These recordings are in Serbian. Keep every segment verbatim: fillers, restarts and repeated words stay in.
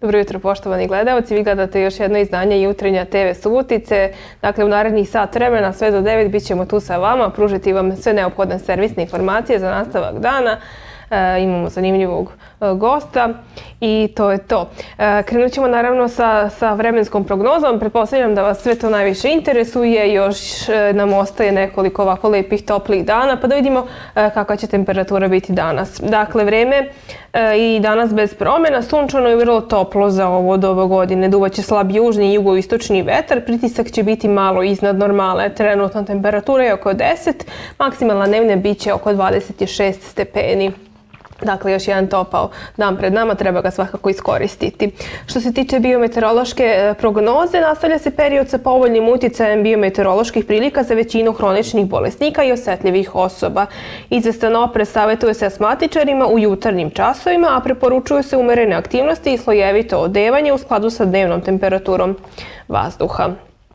Dobro jutro, poštovani gledalci. Vi gledate još jedno izdanje Jutarnja te ve Subotice. Dakle, u narednih sat vremena, sve do devet, bit ćemo tu sa vama, pružiti vam sve neophodne servisne informacije za nastavak dana. E, imamo zanimljivog e, gosta i to je to. E, krenut ćemo naravno sa, sa vremenskom prognozom. Pretpostavljam da vas sve to najviše interesuje. Još e, nam ostaje nekoliko ovako lepih toplih dana, pa da vidimo e, kakva će temperatura biti danas. Dakle, vreme e, i danas bez promjena, sunčano i vrlo toplo za ovo doba godine. Duvaće slab južni i jugoistočni vetar, pritisak će biti malo iznad normale. Trenutna temperatura je oko deset, maksimalna dnevna biće oko dvadeset šest stepeni. Dakle, još jedan topao dan pred nama, treba ga svakako iskoristiti. Što se tiče biometeorološke prognoze, nastavlja se period sa povoljnim uticajem biometeoroloških prilika za većinu hroničnih bolesnika i osjetljivih osoba. Izvestan oprez savjetuje se astmatičarima u jutarnjim časovima, a preporučuju se umerene aktivnosti i slojevito odevanje u skladu sa dnevnom temperaturom vazduha.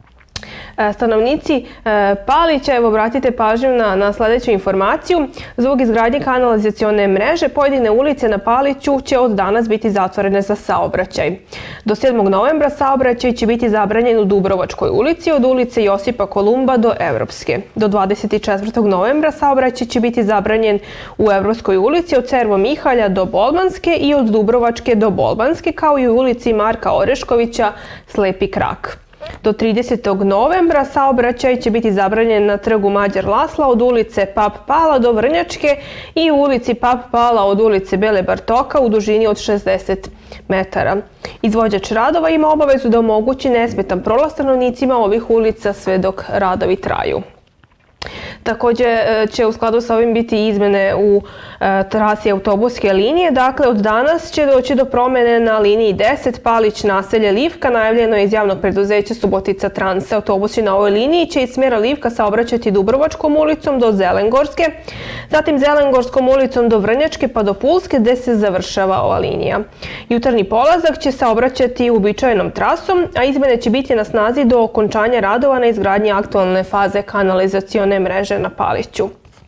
Stanovnici Palića, evo obratite pažnju na, na sljedeću informaciju. Zbog izgradnje kanalizacione mreže, pojedine ulice na Paliću će od danas biti zatvorene za saobraćaj. Do sedmog novembra saobraćaj će biti zabranjen u Dubrovačkoj ulici od ulice Josipa Kolumba do Evropske. Do dvadeset četvrtog novembra saobraćaj će biti zabranjen u Evropskoj ulici od Cervo Mihalja do Bolbanske i od Dubrovačke do Bolbanske, kao i u ulici Marka Oreškovića Slepi krak. Do tridesetog novembra saobraćaj će biti zabranjen na trgu Mađar Lasla od ulice Pap Pala do Vrnjačke i u ulici Pap Pala od ulice Bele Bartoka u dužini od šezdeset metara. Izvođač radova ima obavezu da omogući nesmetan prolaz stanovnicima ovih ulica sve dok radovi traju. Također će u skladu sa ovim biti izmjene u e, trasi autobuske linije. Dakle, od danas će doći do promjene na liniji deset Palić naselje Livka. Najavljeno je iz javnog preduzeća Subotica Trans. Autobusi na ovoj liniji će iz smjera Livka saobraćati Dubrovačkom ulicom do Zelengorske, zatim Zelengorskom ulicom do Vrnjačke pa do Pulske gdje se završava ova linija. Jutarnji polazak će saobraćati uobičajenom trasom, a izmjene će biti na snazi do okončanja radova na izgradnji aktualne faze kanalizacione mreže na Paliću.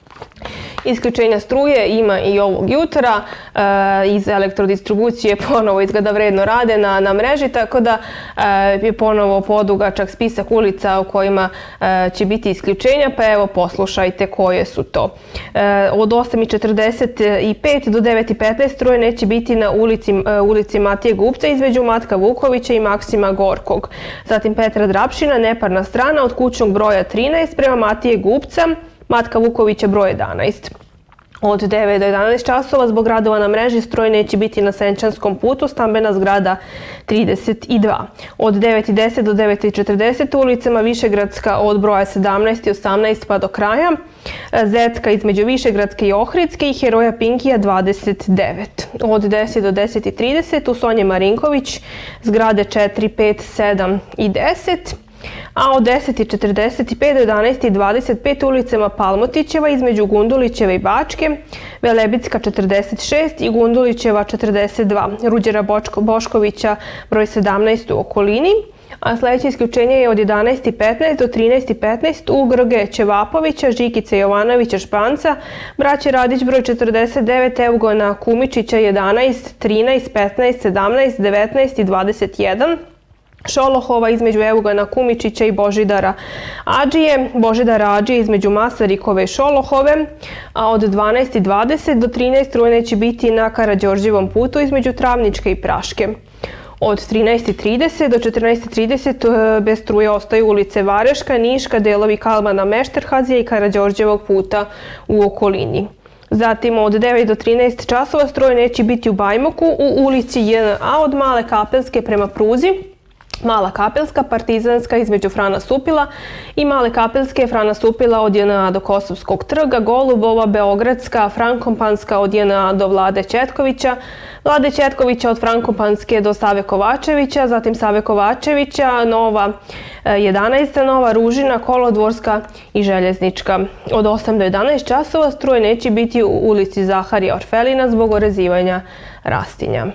Isključenja struje ima i ovog jutra, e, iz elektrodistribucije ponovo izgleda vredno rade na, na mreži, tako da e, je ponovo podugačak spisak ulica u kojima e, će biti isključenja, pa evo poslušajte koje su to. E, od osam četrdeset pet do devet petnaest struje neće biti na ulici, e, ulici Matije Gupca između Matka Vukovića i Maksima Gorkog. Zatim Petra Drapšina, neparna strana od kućnog broja trinaest prema Matije Gupca, Matka Vukovića broj jedanaest. Od devet do jedanaest časova zbog radova na mreži stroj neće biti na Senčanskom putu, stambena zgrada trideset dva. Od devet i deset do devet četrdeset ulicama Višegradska od broja sedamnaest i osamnaest pa do kraja, Zecka između Višegradske i Ohridske i Heroja Pinkija dvadeset devet. Od deset do deset trideset u Sonje Marinković zgrade četiri, pet, sedam i deset. A od deset četrdeset pet do jedanaest dvadeset pet ulicama Palmotićeva između Gundulićeve i Bačke, Velebitska četrdeset šest i Gundulićeva četrdeset dva, Ruđera Bočko, Boškovića broj sedamnaest u okolini, a sljedeće isključenje je od jedanaest petnaest do trinaest petnaest u Grge Ćevapovića, Žikice Jovanovića Španca, Braće Radić broj četrdeset devet, Evgona Kumičića jedanaest, trinaest, petnaest, sedamnaest, devetnaest i dvadeset jedan, Šolohova između Evgona Kumičića i Božidara Adžije, Božidara Adžije između Masarikove i Šolohove, a od dvanaest dvadeset do trinaest struje neće biti na Karađorđevom putu između Travničke i Praške. Od trinaest trideset do četrnaest trideset bez struje ostaju ulice Vareška, Niška, delovi Kalmana Mešterhazija i Karađorđevog puta u okolini. Zatim od devet do trinaest časova struje neće biti u Bajmoku u ulici J N A od Male Kapelske prema pruzi, Mala Kapelska, Partizanska između Frana Supila i Male Kapelske, Frana Supila od J N A do Kosovskog trga, Golubova, Beogradska, Frankompanska od J N A do Vlade Četkovića, Vlade Četkovića od Frankompanske do Save Kovačevića, zatim Save Kovačevića, Nova jedanaesta, Nova Ružina, Kolodvorska i Željeznička. Od osam do jedanaest časova struje neće biti u ulici Zaharija Orfelina zbog orezivanja rastinja.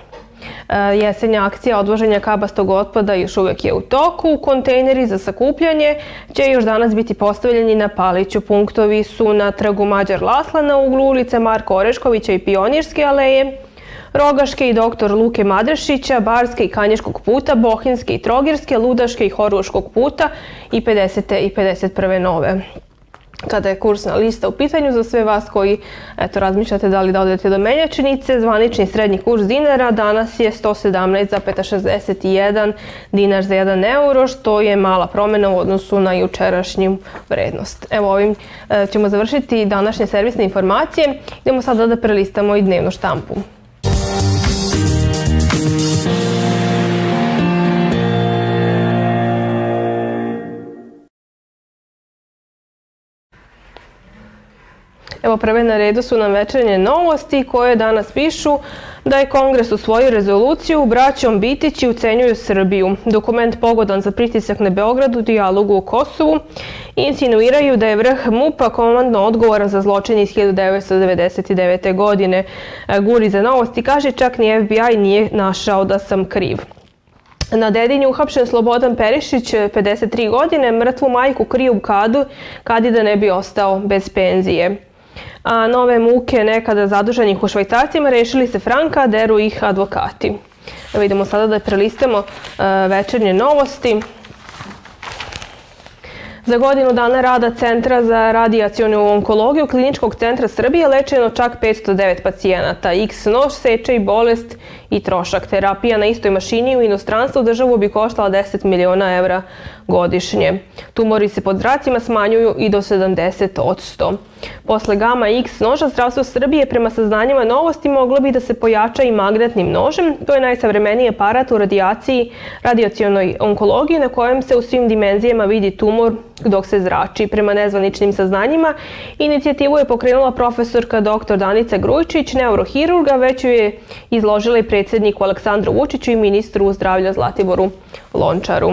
Jesenja akcija odvoženja kabastog otpada još uvijek je u toku. Kontejneri za sakupljanje će još danas biti postavljeni na Paliću. Punktovi su na trgu Mađar Lasla na uglu ulice Marka Oreškovića i Pionirske aleje, Rogaške i doktor Luke Madrešića, Barske i Kanjiškog puta, Bohinjske i Trogirske, Ludaške i Horgoškog puta i pedesete i pedeset prve nove. Kada je kursna lista u pitanju za sve vas koji eto, razmišljate da li da odete do menjačnice, zvanični srednji kurs dinara danas je sto sedamnaest zarez šezdeset jedan dinar za jedan euro, što je mala promjena u odnosu na jučerašnju vrednost. Evo, ovim e, ćemo završiti današnje servisne informacije. Idemo sada da prelistamo i dnevnu štampu. Evo, prve na redu su nam večernje novosti koje danas pišu da je Kongres usvojio rezoluciju braćom Bitići ucenjuju Srbiju. Dokument pogodan za pritisak na Beogradu, dijalogu o Kosovu, insinuiraju da je vrh MUP-a komandno odgovoran za zločin iz hiljadu devetsto devedeset devete. godine. Guri za novosti kaže čak ni F B I nije našao da sam kriv. Na Dedinju uhapšen Slobodan Perišić, pedeset tri godine, mrtvu majku krije u kadu kadi da ne bi ostao bez penzije. A nove muke nekada zaduženih u švajcarcima rešili se franka, deru ih advokati. Evo idemo sada da prelistamo večernje novosti. Za godinu dana rada Centra za radijacionu onkologiju Kliničkog centra Srbije lečeno čak petsto devet pacijenata. X nož, seče i bolest i trošak. Terapija na istoj mašini u inostranstvu državu bi koštala deset miliona evra godišnje. Tumori se pod zracima smanjuju i do sedamdeset posto. Posle Gama X noža zdravstvo Srbije prema saznanjima novosti moglo bi da se pojača i magnetnim nožem. To je najsavremeniji aparat u radijaciji, radijacionoj onkologiji na kojem se u svim dimenzijama vidi tumor dok se zrači. Prema nezvaničnim saznanjima, inicijativu je pokrenula profesorka doktor Danica Grujičić, neurohirurga, već ju je izložila i predsjedniku Aleksandru Vučiću i ministru zdravlja Zlatiboru Lončaru.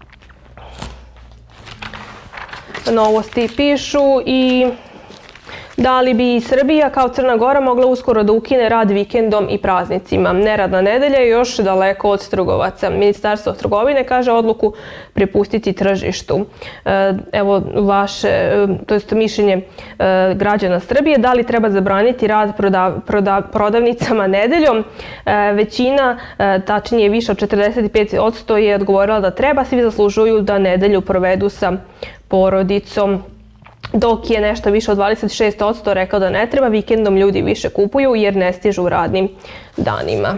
Novosti pišu i da li bi Srbija kao Crna Gora mogla uskoro da ukine rad vikendom i praznicima. Neradna nedelja je još daleko od trgovaca. Ministarstvo trgovine kaže odluku prepustiti tržištu. Evo vaše, to jest mišljenje građana Srbije, da li treba zabraniti rad prodav, prodav, prodavnicama nedeljom. Većina, tačnije više od četrdeset pet posto je odgovorila da treba, svi zaslužuju da nedelju provedu sa porodicom, dok je nešto više od dvadeset šest posto rekao da ne treba, vikendom ljudi više kupuju jer ne stižu u radnim danima.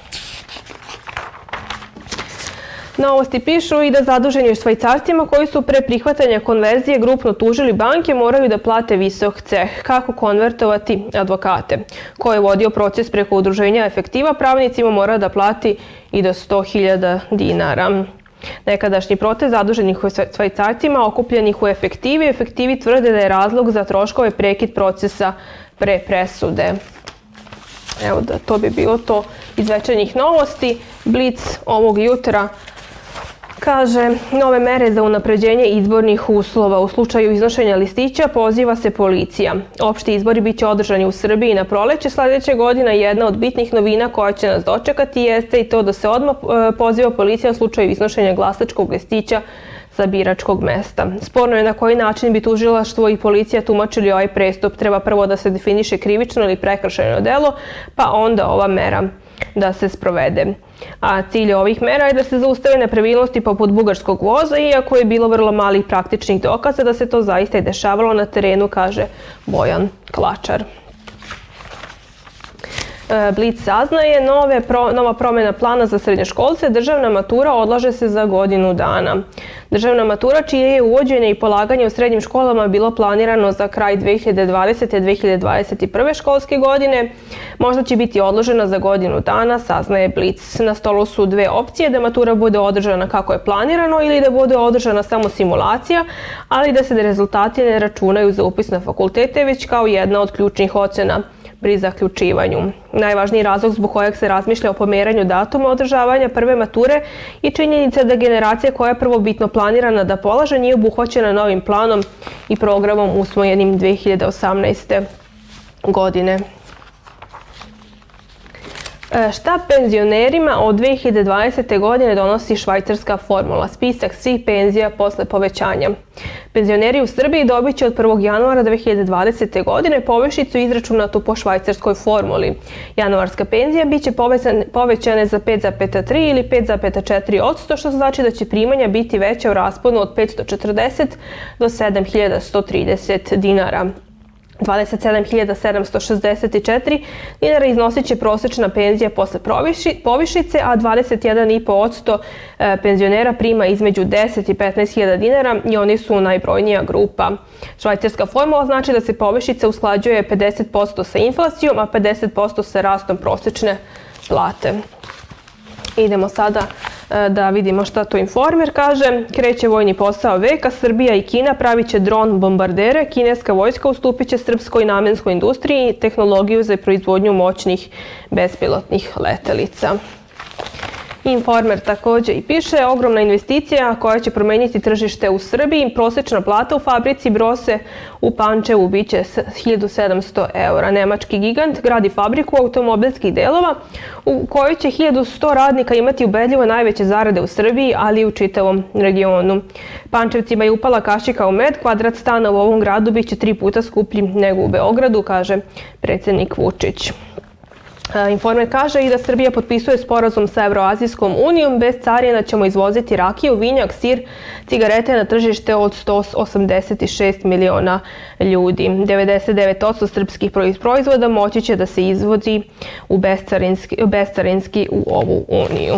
Novosti pišu i da zaduženi u švajcarcima koji su pre prihvatanja konverzije grupno tužili banke moraju da plate visok ceh. Kako konvertovati advokate? Ko je vodio proces preko udruženja Efektiva, pravnicima mora da plati i do sto hiljada dinara. Nekadašnji protest zaduženih u švajcarcima okupljenih u Efektivi. Efektivi tvrde da je razlog za troškove prekid procesa pre presude. Evo da to bi bilo to iz večernjih novosti. Blic ovog jutra kaže nove mere za unapređenje izbornih uslova. U slučaju iznošenja listića poziva se policija. Opšti izbori bit će održani u Srbiji na proleće sljedeće godine. Jedna od bitnih novina koja će nas dočekati jeste i to da se odmah poziva policija u slučaju iznošenja glasačkog listića sa biračkog mesta. Sporno je na koji način bi tužilaštvo i policija tumačili ovaj prestup. Treba prvo da se definiše krivično ili prekršajno delo, pa onda ova mera da se sprovede. A cilj ovih mera je da se zaustave nepravilnosti poput bugarskog voza, iako je bilo vrlo malih praktičnih dokaza da se to zaista i dešavalo na terenu, kaže Bojan Klačar. Blic saznaje nove, nova promjena plana za srednjoškolce, državna matura odlaže se za godinu dana. Državna matura, čije je uvođenje i polaganje u srednjim školama bilo planirano za kraj dve hiljade dvadesete. dve hiljade dvadeset prve školske godine, možda će biti odložena za godinu dana, saznaje Blic. Na stolu su dve opcije, da matura bude održana kako je planirano ili da bude održana samo simulacija, ali da se rezultati ne računaju za upis na fakultete, već kao jedna od ključnih ocena pri zaključivanju. Najvažniji razlog zbog kojeg se razmišlja o pomeranju datuma održavanja prve mature i činjenica da generacija koja je prvobitno planirana da polaže nije obuhvaćena novim planom i programom usvojenim dve hiljade osamnaeste. godine. Šta penzionerima od dve hiljade dvadesete. godine donosi švajcarska formula? Spisak svih penzija posle povećanja. Penzioneri u Srbiji dobit će od prvog januara dve hiljade dvadesete. godine povišicu izračunatu po švajcarskoj formuli. Januarska penzija biće povećane za pet zarez tri ili pet zarez četiri posto, što znači da će primanja biti veća u rasponu od petsto četrdeset do sedam hiljada sto trideset dinara. dvadeset sedam hiljada sedamsto šezdeset četiri dinara iznosit će prosječna penzija posle povišice, a dvadeset jedan zarez pet posto penzionera prima između deset i petnaest hiljada dinara i oni su najbrojnija grupa. Švajcarska formula znači da se povišica usklađuje pedeset posto sa inflacijom, a pedeset posto sa rastom prosječne plate. Idemo sada da vidimo šta to Informer kaže. Kreće vojni posao veka, Srbija i Kina pravit će dron bombardere, kineska vojska ustupit će srpskoj namenskoj industriji tehnologiju za proizvodnju moćnih bespilotnih letelica. Informer takođe i piše, ogromna investicija koja će promeniti tržište u Srbiji. Prosječna plata u fabrici Brose u Pančevu biće hiljadu sedamsto eura. Nemački gigant gradi fabriku automobilskih delova u kojoj će hiljadu sto radnika imati ubedljivo najveće zarade u Srbiji, ali i u čitavom regionu. Pančevcima je upala kašika u med, kvadrat stana u ovom gradu biće tri puta skuplji nego u Beogradu, kaže predsjednik Vučić. Informer kaže i da Srbija potpisuje sporazum sa Evroazijskom unijom, bez carina ćemo izvoziti rakiju, vinjak, sir, cigarete na tržište od sto osamdeset šest miliona ljudi. devedeset devet posto srpskih proizvoda moći će da se izvozi u bescarinski u ovu uniju.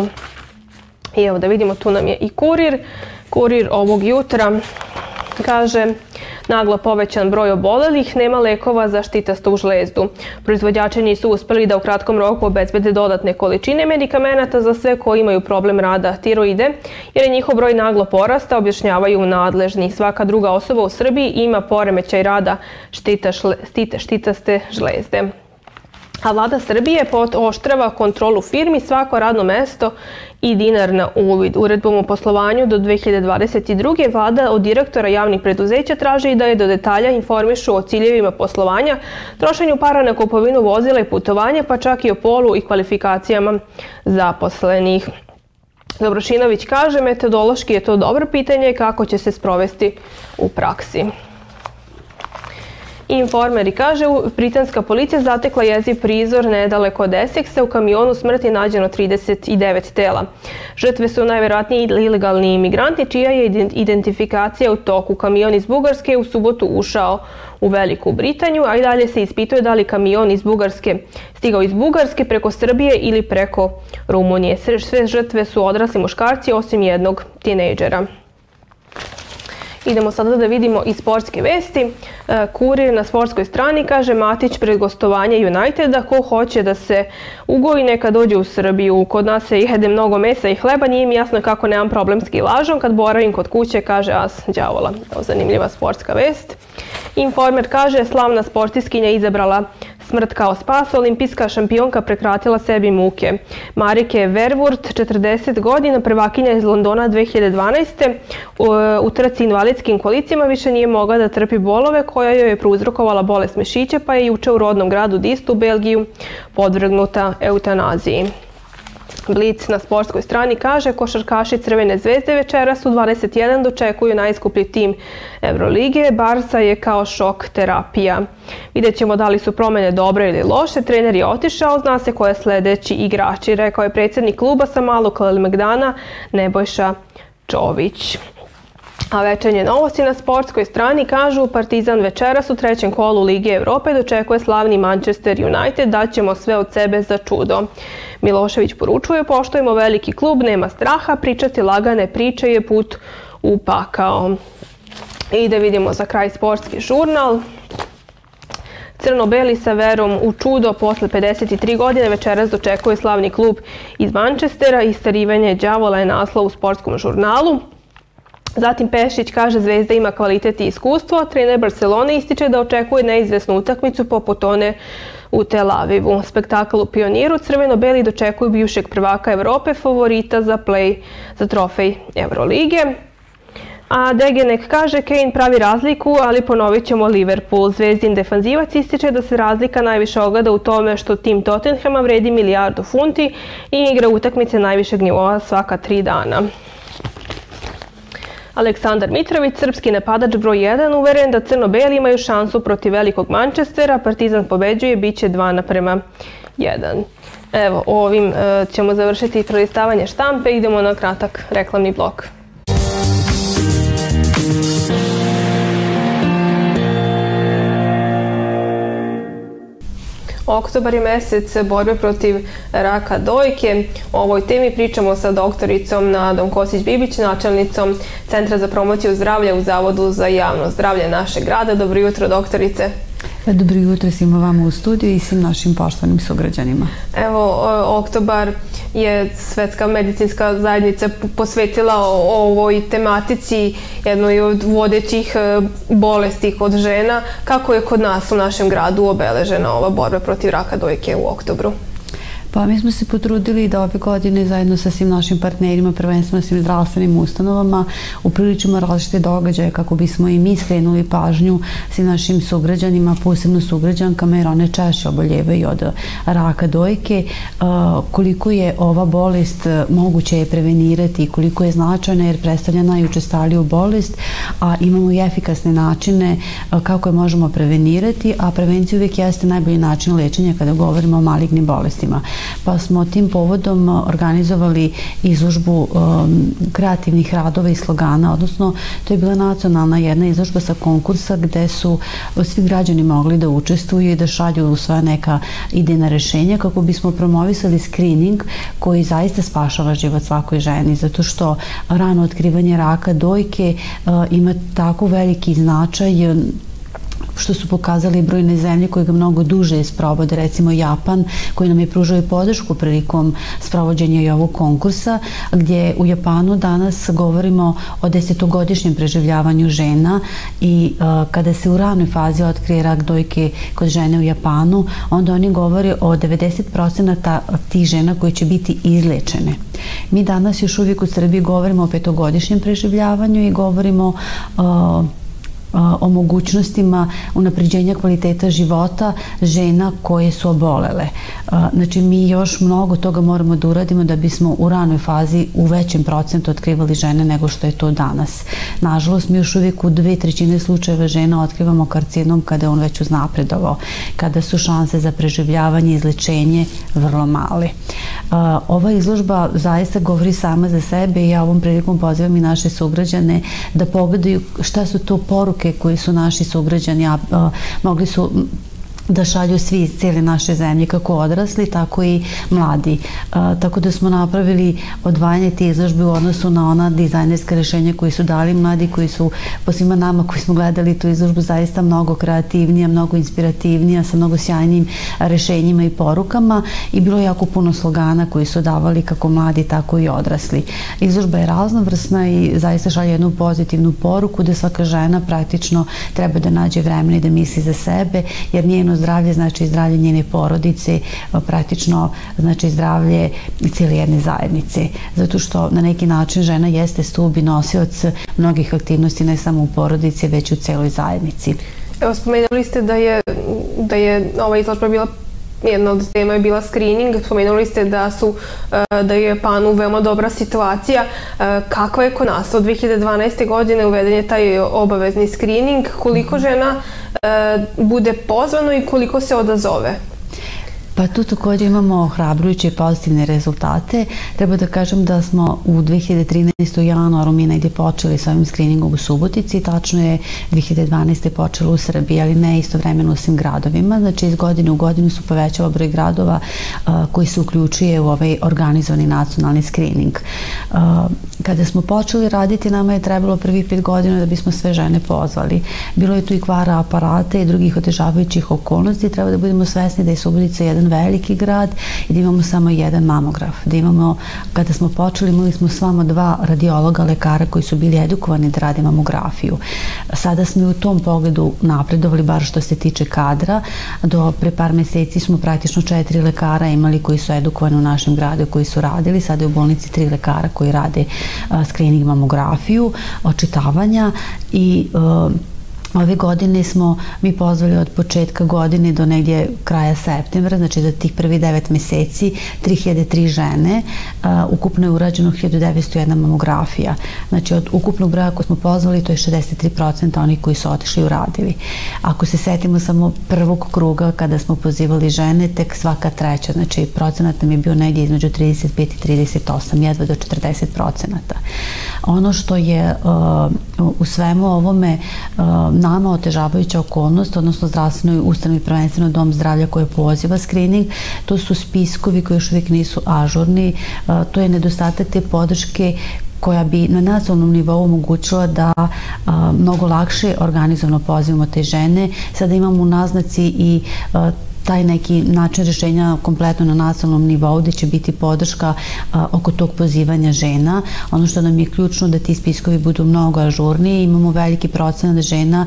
I evo da vidimo, tu nam je i Kurir. Kurir ovog jutra kaže, naglo povećan broj obolelih, nema lekova za štitastu žlezdu. Proizvođači nisu uspeli da u kratkom roku obezbede dodatne količine medikamenata za sve koji imaju problem rada tiroide, jer je njihov broj naglo porasta, objašnjavaju nadležni. Svaka druga osoba u Srbiji ima poremećaj rada štitaste žlezde. A vlada Srbije pooštrava kontrolu firmi, svako radno mesto i dinar na uvid. Uredbom o poslovanju do dve hiljade dvadeset druge. vlada od direktora javnih preduzeća traži da je do detalja informišu o ciljevima poslovanja, trošenju para na kupovinu vozila i putovanja, pa čak i o polu i kvalifikacijama zaposlenih. Dobrošinović kaže, metodološki je to dobro pitanje kako će se sprovesti u praksi. Informer kaže, britanska policija zatekla jeziv prizor nedaleko od Essexa, u kamionu smrti nađeno trideset devet tela. Žrtve su najverovatnije ilegalni imigranti, čija je identifikacija u toku. Kamion iz Bugarske je u subotu ušao u Veliku Britaniju, a i dalje se ispituje da li kamion iz Bugarske stigao iz Bugarske preko Srbije ili preko Rumunije. Sve žrtve su odrasli muškarci, osim jednog tinejdžera. Idemo sada da vidimo i sportske vesti. Kurir na sportskoj strani kaže, Matić pred gostovanje Uniteda, ko hoće da se ugoji neka dođe u Srbiju. Kod nas se jede mnogo mesa i hleba, nije mi jasno kako nemam problem s kilažom, kad boravim kod kuće, kaže as đavola. Zanimljiva sportska vest. Informer kaže, slavna sportiskinja izabrala smrt kao spas, olimpijska šampionka prekratila sebi muke. Marike Verwoerd, četrdeset godina, prvakinja iz Londona dve hiljade dvanaeste. U trci invalidskim kolicima više nije mogla da trpi bolove koja joj je prouzrokovala bolest mišića, pa je juče u rodnom gradu Distu u Belgiju podvrgnuta eutanaziji. Blic na sportskoj strani kaže, košarkaši Crvene zvezde večeras u dvadeset jedan dočekuju najskuplji tim Evrolige. Barsa je kao šok terapija. Vidjet ćemo da li su promene dobre ili loše. Trener je otišao, zna se ko je sledeći igrači, rekao je predsjednik kluba sa Malog Kalemegdana Nebojša Čović. A večernje novosti na sportskoj strani kažu, Partizan večeras u trećem kolu Lige Evrope dočekuje slavni Manchester United, daćemo sve od sebe za čudo. Milošević poručuje, poštujemo veliki klub, nema straha, pričati lagane priče je put u pakao. I da vidimo za kraj sportski žurnal. Crno-beli sa verom u čudo posle pedeset tri godine večeras dočekuje slavni klub iz Manchestera. Istarivanje đavola je naslov u sportskom žurnalu. Zatim Pešić kaže, Zvezda ima kvalitet i iskustvo. Trener Barcelone ističe da očekuje neizvesnu utakmicu poput one u Tel Avivu. Spektakl u Pioniru, crveno-beli dočekuju bivšeg prvaka Evrope, favorita za play za trofej Evrolige. A Degenek kaže Kane pravi razliku, ali ponovit ćemo Liverpool. Zvezdin defanzivac ističe da se razlika najviše ogleda u tome što tim Tottenhama vredi milijardu funti i igra utakmice najvišeg nivoa svaka tri dana. Aleksandar Mitrović, srpski napadač broj jedan, uveren da crno-beli imaju šansu protiv velikog Manchestera. Partizan pobeđuje, bit će dva naprema jedan. Evo, ovim ćemo završiti prelistavanje štampe. Idemo na kratak reklamni blok. Oktobar je mesec borbe protiv raka dojke. O ovoj temi pričamo sa doktoricom Nadom Kosić-Bibić, načelnicom Centra za promociju zdravlja u Zavodu za javno zdravlje našeg grada. Dobro jutro, doktorice. Dobro jutro svima vama u studiju i svim našim poštovanim sugrađanima. Evo, oktobar je Svetska medicinska zajednica posvetila ovoj tematici, jednoj od vodećih bolesti kod žena. Kako je kod nas u našem gradu obeležena ova borba protiv raka dojke u oktobru? Pa mi smo se potrudili da ove godine zajedno sa svim našim partnerima, prvenstveno svim zdravstvenim ustanovama, upriličimo različite događaje kako bismo i mi skrenuli pažnju svim našim sugrađanima, posebno sugrađankama, jer one češće oboljevaju od raka dojke. Koliko je ova bolest moguće je prevenirati i koliko je značajna jer predstavlja najučestaliju bolest, a imamo i efikasne načine kako je možemo prevenirati, a prevencija uvijek jeste najbolji način lečenja kada govorimo o malignim bolestima. Pa smo tim povodom organizovali izložbu kreativnih radova i slogana, odnosno to je bila nacionalna jedna izložba sa konkursa gde su svi građani mogli da učestvuju i da šalju svoja neka idejna rešenja kako bismo promovisali screening koji zaista spašava život svakoj ženi, zato što rano otkrivanje raka dojke ima tako veliki značaj, što su pokazali brojne zemlje koje ga mnogo duže sprovode, recimo Japan, koji nam je pružao i podršku prilikom sprovođenja i ovog konkursa, gdje u Japanu danas govorimo o desetogodišnjem preživljavanju žena i kada se u ranoj fazi otkrije rak dojke kod žene u Japanu, onda oni govore o devedeset procenata tih žena koje će biti izlečene. Mi danas još uvijek u Srbiji govorimo o petogodišnjem preživljavanju i govorimo o o mogućnostima unapređenja kvaliteta života žena koje su obolele. Znači, mi još mnogo toga moramo da uradimo da bismo u ranoj fazi u većem procentu otkrivali žene nego što je to danas. Nažalost, mi još uvijek u dve trećine slučajeva žena otkrivamo karcinom kada je on već uznapredovao, kada su šanse za preživljavanje i izlečenje vrlo male. Ova izložba zaista govori sama za sebe i ja ovom prilikom pozivam i naše sugrađane da pogledaju šta su to poruke koji su naši sugrađani mogli su da šalju svi iz cijele naše zemlje, kako odrasli, tako i mladi. Tako da smo napravili odvajanje te izložbe u odnosu na ona dizajnerska rešenja koji su dali mladi, koji su po svima nama koji smo gledali tu izložbu zaista mnogo kreativnija, mnogo inspirativnija, sa mnogo sjajnim rešenjima i porukama i bilo je jako puno slogana koji su davali kako mladi, tako i odrasli. Izložba je raznovrsna i zaista šalje jednu pozitivnu poruku da svaka žena praktično treba da nađe vremena i da misli za sebe, jer njeno zdravlje znači zdravlje njene porodice, praktično znači zdravlje cijele jedne zajednice. Zato što na neki način žena jeste stub i nosioc mnogih aktivnosti ne samo u porodici, već u celoj zajednici. Evo, spomenuli ste da je, da je ova izložba bila jedna od tema je bila screening. Spomenuli ste da su da je u Japanu veoma dobra situacija. Kakva je kod nas? Od dve hiljade dvanaeste. godine uveden je taj obavezni screening. Koliko žena bude pozvano i koliko se odazove? Pa tu također imamo ohrabrujuće i pozitivne rezultate. Treba da kažem da smo u dve hiljade trinaestoj. u januaru mi negdje počeli sa ovim screeningom u Subotici. Tačno je dve hiljade dvanaeste. počelo u Srbiji, ali ne istovremeno u svim gradovima. Znači iz godine u godinu su povećava broj gradova koji se uključuje u ovaj organizovani nacionalni screening. Kada smo počeli raditi, nama je trebalo prvih pet godina da bismo sve žene pozvali. Bilo je tu i kvara aparata i drugih otežavajućih okolnosti. Treba da budemo svesni da je Subotica jedan veliki grad i da imamo samo jedan mamograf. Da imamo, kada smo počeli, imali smo samo dva radiologa, lekara koji su bili edukovani da rade mamografiju. Sada smo i u tom pogledu napredovali, bar što se tiče kadra. Do pre par meseci smo praktično četiri lekara imali koji su edukovani u našem gradu, koji su radili. Sada je u bolnici tri lekara koji rade screening mamografiju, očitavanja i ove godine smo mi pozvali od početka godine do negdje kraja septembra, znači za tih prvi devet meseci, tri hiljade tri žene, ukupno je urađeno hiljadu devetsto jedna mamografija. Znači od ukupnog broja koji smo pozvali, to je šezdeset tri posto onih koji su otišli i uradili. Ako se setimo samo prvog kruga kada smo pozivali žene, tek svaka treća, znači procenat nam je bio negdje između trideset pet i trideset osam, jedva do četrdeset procenata. Ono što je u svemu ovome nama otežavajuća okolnost, odnosno zdravstvenoj ustanovi, prvenstveno Dom zdravlja koje poziva screening, to su spiskovi koji još uvijek nisu ažurni, to je nedostatak te podrške koja bi na nacionalnom nivou omogućila da mnogo lakše organizovano pozivamo te žene. Sada imamo u naznaci i taj neki način rješenja kompletno na nacionalnom nivou gdje će biti podrška oko tog pozivanja žena. Ono što nam je ključno da ti spiskovi budu mnogo ažurniji. Imamo veliki procenat žena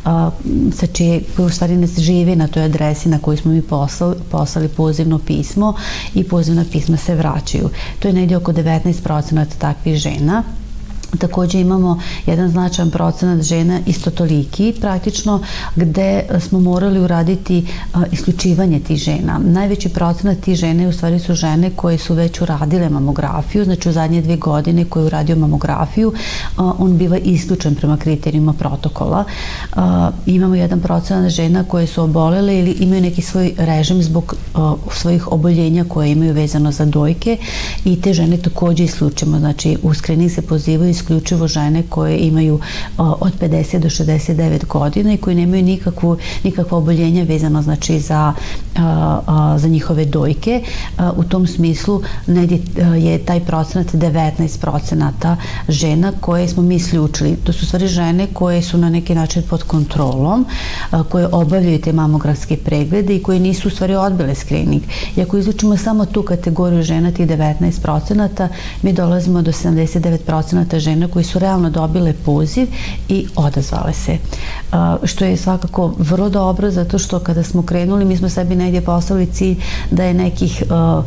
sa čije, koje u stvari ne žive na toj adresi na koju smo mi poslali, poslali pozivno pismo i pozivna pisma se vraćaju. To je negdje oko devetnaest procenata takvih žena. Također imamo jedan značajan procenat žena isto toliki praktično gde smo morali uraditi isključivanje tih žena. Najveći procenat tih žene u stvari su žene koje su već uradile mamografiju, znači u zadnje dvije godine koje je uradio mamografiju, on biva isključen prema kriterijima protokola. Imamo jedan procenat žena koje su obolele ili imaju neki svoj režim zbog svojih oboljenja koje imaju vezano za dojke i te žene također isključimo. Znači u screening se pozivaju isključivo žene koje imaju od pedeset do šezdeset devet godina i koje nemaju nikakvu, nikakva oboljenja vezano znači za, za njihove dojke. U tom smislu negdje je taj procenat devetnaest procenata žena koje smo mi isključili. To su stvari žene koje su na neki način pod kontrolom, koje obavljaju te mamografske preglede i koje nisu u stvari odbile screening. I ako izlučimo samo tu kategoriju žena, tih devetnaest procenata, mi dolazimo do sedamdeset devet procenata žena koji su realno dobile poziv i odazvale se. Što je svakako vrlo dobro, zato što kada smo krenuli, mi smo sebi negdje postavili cilj da je nekih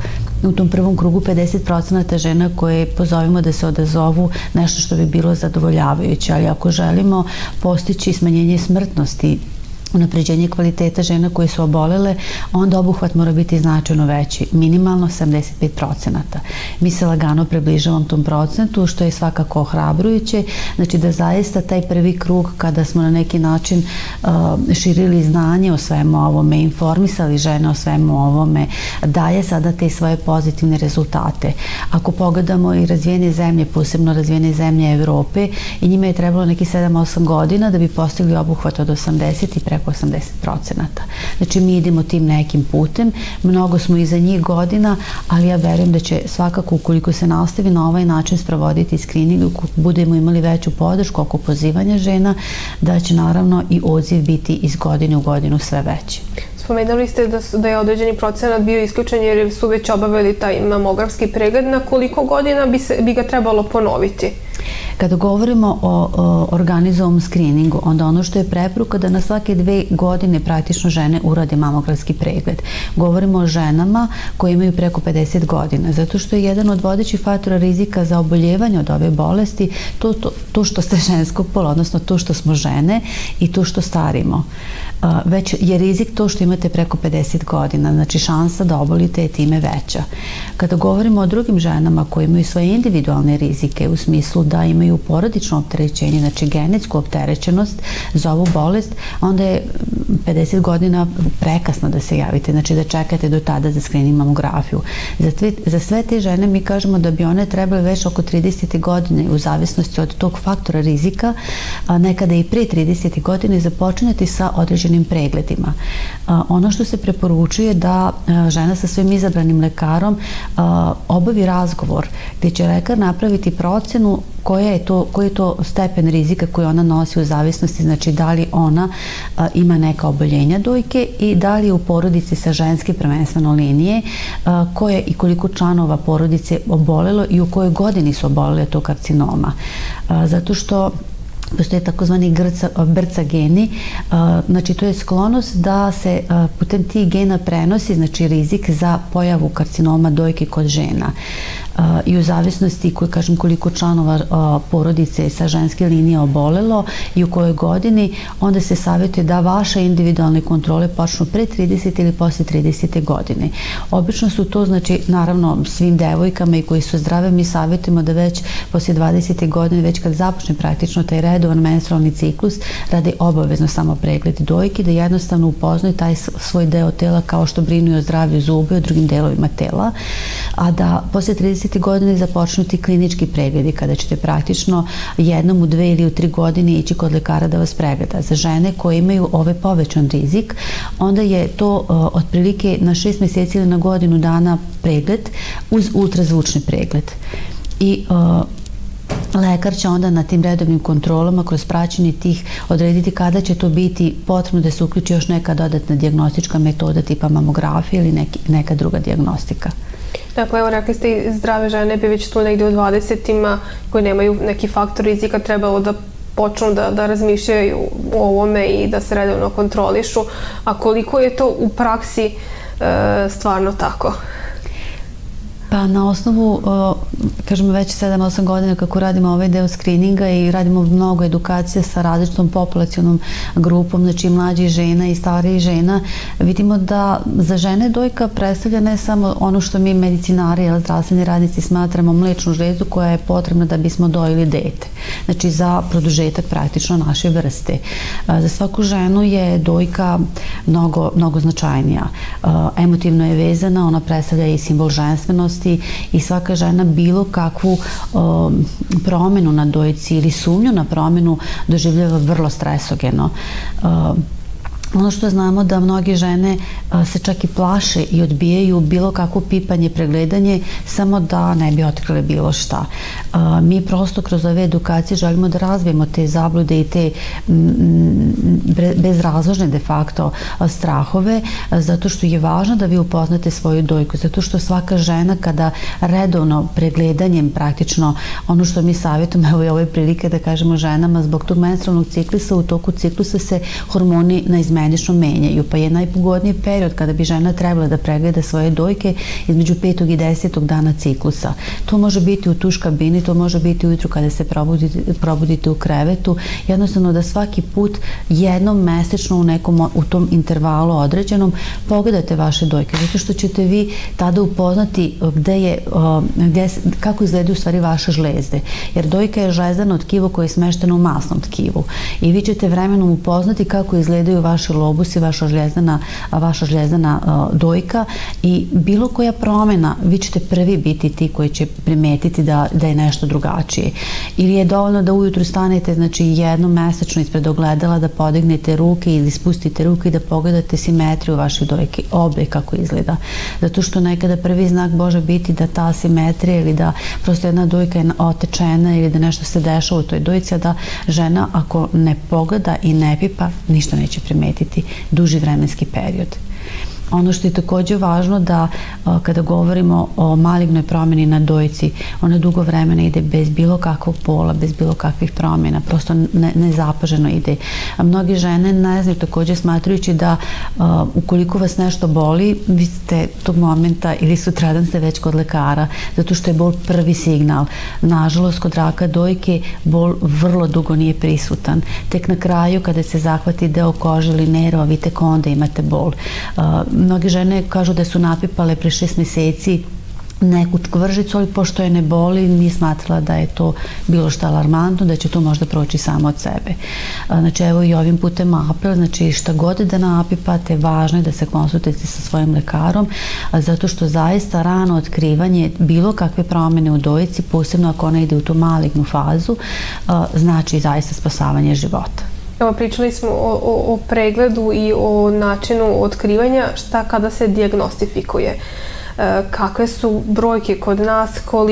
u tom prvom krugu pedeset procenata žena koje pozovemo da se odazovu nešto što bi bilo zadovoljavajuće, ali ako želimo postići smanjenje smrtnosti, unapređenje kvaliteta žena koje su obolele, onda obuhvat mora biti značajno veći, minimalno sedamdeset pet procenata. Mi se lagano približavamo tom procentu, što je svakako ohrabrujuće, znači da zaista taj prvi krug kada smo na neki način uh, širili znanje o svemu ovome, informisali žene o svemu ovome, daje sada te svoje pozitivne rezultate. Ako pogledamo i razvijene zemlje, posebno razvijene zemlje Evrope, i njima je trebalo neki sedam osam godina da bi postigli obuhvat od osamdeset i preko osamdeset procenata. Znači mi idemo tim nekim putem, mnogo smo iza njih godina, ali ja verujem da će svakako ukoliko se nastavi na ovaj način sprovoditi screening, ukoliko budemo imali veću podršku oko pozivanja žena, da će naravno i odziv biti iz godine u godinu sve veći. Spomenuli ste da, da je određeni procenat bio isključen jer su već obavili taj mamografski pregled. Na koliko godina bi, se, bi ga trebalo ponoviti? Kada govorimo o, o organizovom screeningu, onda ono što je preporuka da na svake dve godine praktično žene urade mamografski pregled. Govorimo o ženama koje imaju preko pedeset godina, zato što je jedan od vodećih faktora rizika za oboljevanje od ove bolesti to, to, to što ste ženskog pola, odnosno to što smo žene i to što starimo. Uh, već je rizik to što imate preko pedeset godina, znači šansa da obolite je time veća. Kada govorimo o drugim ženama koje imaju svoje individualne rizike u smislu da imaju porodično opterećenje, znači genetsku opterećenost za ovu bolest, onda je pedeset godina prekasno da se javite, znači da čekate do tada za screening mamografiju. Za, tve, za sve te žene mi kažemo da bi one trebale već oko trideset godine u zavisnosti od tog faktora rizika, a nekada i pre trideset godine započinati sa određenim pregledima. A, ono što se preporučuje da a, žena sa svojim izabranim lekarom a, obavi razgovor gdje će lekar napraviti procenu koja je to, koji je to stepen rizika koji ona nosi u zavisnosti, znači da li ona a, ima neka oboljenja dojke i da li je u porodici sa ženske prvenstveno linije a, koje i koliko članova porodice obolelo i u kojoj godini su obolele to karcinoma. A, zato što postoje takozvani brca geni, znači to je sklonost da se putem tih gena prenosi znači rizik za pojavu karcinoma dojke kod žena. i u zavisnosti koliko članova porodice sa ženske linije obolelo i u kojoj godini, onda se savjetuje da vaše individualne kontrole počnu pre tridesete ili posle tridesete godine. Obično su to, znači, naravno, svim devojkama i koji su zdrave, mi savjetujemo da već posle dvadesete godine, već kad započne praktično taj redovan menstrualni ciklus, rade obavezno samo pregled dojke, da jednostavno upoznaju taj svoj deo tela kao što brinu o zdravlju zuba i o drugim delovima tela, a da posle tridesete godine započnu ti klinički pregledi kada ćete praktično jednom u dve ili u tri godine ići kod lekara da vas pregleda. Za žene koje imaju ovaj povećan rizik, onda je to otprilike na šest meseci ili na godinu dana pregled uz ultrazvučni pregled. I lekar će onda na tim redovnim kontrolama kroz praćenje tih odrediti kada će to biti potrebno da se uključi još neka dodatna dijagnostička metoda tipa mamografija ili neka druga dijagnostika. Dakle, evo rekli ste i zdrave žene bi već tu negdje u dvadesetima koji nemaju neki faktor rizika trebalo da počnu da razmišljaju o ovome i da se redovno kontrolišu. A koliko je to u praksi stvarno tako? Pa na osnovu, kažemo već sedam osam godina kako radimo ovaj deo skrininga i radimo mnogo edukacija sa različitom populacionom grupom, znači mlađih žena i starijih žena, vidimo da za žene dojka predstavlja ne samo ono što mi medicinari ili zdravstveni radnici smatramo mlečnu žlezdu koja je potrebna da bismo dojili dete. Znači za produžetak praktično naše vrste. Za svaku ženu je dojka mnogo, mnogo značajnija. Emotivno je vezana, ona predstavlja i simbol ženstvenosti i svaka žena bilo kakvu promenu na dojci ili sumnju na promenu doživljava vrlo stresogeno. Ono što znamo da mnoge žene se čak i plaše i odbijaju bilo kakvo pipanje, pregledanje, samo da ne bi otkrile bilo šta. Mi prosto kroz ove edukacije želimo da razvijemo te zablude i te bezrazložne de facto strahove, zato što je važno da vi upoznate svoju dojku, zato što svaka žena kada redovno pregledanjem praktično, ono što mi savjetujemo, evo i ove prilike da kažemo ženama, zbog tog menstrualnog ciklusa, u toku ciklusa se hormoni naizmenično menjaju, pa je najpogodniji period kada bi žena trebala da pregleda svoje dojke između petog i desetog dana ciklusa. To može biti u tuš kabini, to može biti ujutru kada se probudite u krevetu, jednostavno da svaki put jednom mesečno u nekom u tom intervalu određenom pogledate vaše dojke, zato što ćete vi tada upoznati gde je, kako izgledaju u stvari vaše žlezde, jer dojka je žlezdano tkivo koje je smešteno u masnom tkivu i vi ćete vremenom upoznati kako izgledaju vaše lobusi, vaša žljezdana, vaša žljezdana dojka i bilo koja promjena, vi ćete prvi biti ti koji će primetiti da je nešto drugačije. Ili je dovoljno da ujutru stanete, znači jednom mesečno ispred ogledala da podignete ruke ili spustite ruke i da pogledate simetriju vaše dojke, oblik kako izgleda. Zato što nekada prvi znak može biti da ta simetrija ili da prosto jedna dojka je otečena ili da nešto se dešava u toj dojci, a da žena ako ne pogleda i ne pipa, ništa neće primetiti duži vremenski period. Ono što je također važno da kada govorimo o malignoj promjeni na dojci, ona dugo vremena ide bez bilo kakvog bola, bez bilo kakvih promjena, prosto nezapaženo ide. Mnogi žene ne znaju također smatrujući da ukoliko vas nešto boli, vi ste tog momenta ili sutradan ste već kod lekara, zato što je bol prvi signal. Nažalost, kod raka dojke bol vrlo dugo nije prisutan. Tek na kraju, kada se zahvati deo kože ili nerva, vi tek onda imate bol. Mnoge žene kažu da su napipale pre šest meseci neku čkvržicu, ali pošto je ne boli, nije smatrala da je to bilo što alarmantno, da će to možda proći samo od sebe. Znači, evo i ovim putem apel, znači šta god da napipate, važno je da se konsultujete sa svojim lekarom, zato što zaista rano otkrivanje bilo kakve promjene u dojci, posebno ako ona ide u tu malignu fazu, znači zaista spasavanje života. Evo, pričali smo o pregledu i o načinu otkrivanja, šta kada se dijagnostifikuje. Kakve su brojke kod nas,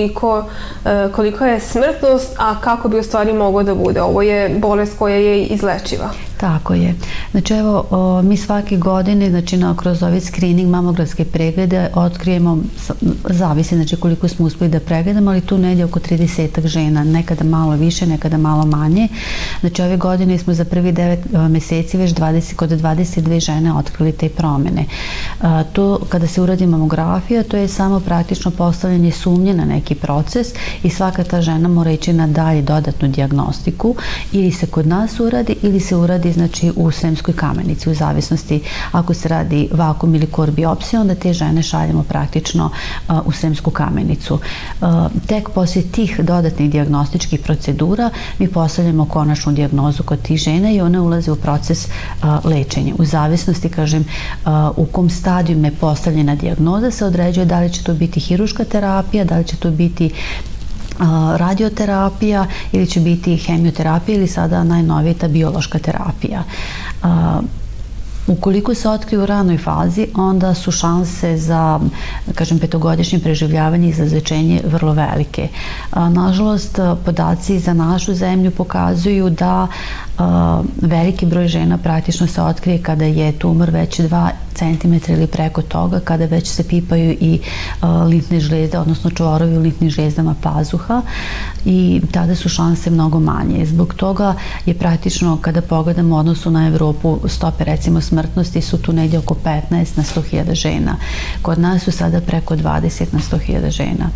koliko je smrtnost, a kako bi u stvari moglo da bude? Ovo je bolest koja je izlečiva. Tako je. Znači, evo, mi svake godine, znači, kroz ovaj screening, mamografske preglede, otkrijemo, zavisi, znači, koliko smo uspeli da pregledamo, ali tu negdje oko tridesetak žena, nekada malo više, nekada malo manje. Znači, ove godine smo za prvi devet meseci već kod dvadeset dve žene otkrili te promjene. To, kada se uradi mamografija, radioterapija to je samo praktično postavljanje sumnje na neki proces i svaka ta žena mora ići na dalje dodatnu dijagnostiku, ili se kod nas uradi ili se uradi znači u Sremskoj Kamenici, u zavisnosti ako se radi vakum ili kor biopsija, onda te žene šaljemo praktično uh, u Sremsku Kamenicu. Uh, tek poslije tih dodatnih dijagnostičkih procedura mi postavljamo konačnu dijagnozu kod tih žena i one ulaze u proces uh, lečenja. U zavisnosti, kažem, uh, u kom stadiju je postavljena dijagnoza se određuje da li će to biti hiruška terapija, da li će to biti radioterapija ili će biti hemioterapija ili sada najnovija ta biološka terapija. Ukoliko se otkrije u ranoj fazi, onda su šanse za, kažem, petogodišnje preživljavanje i za izlečenje vrlo velike. Nažalost, podaci za našu zemlju pokazuju da veliki broj žena praktično se otkrije kada je tumor već dva centimetra ili preko toga, kada već se pipaju i limfne žlijezde, odnosno čvorovi u limfnim žlijezdama pazuha, i tada su šanse mnogo manje. Zbog toga je praktično, kada pogledamo u odnosu na Evropu, stope recimo smrtnosti su tu negdje oko petnaest na sto hiljada žena. Kod nas su sada preko dvadeset na sto hiljada žena.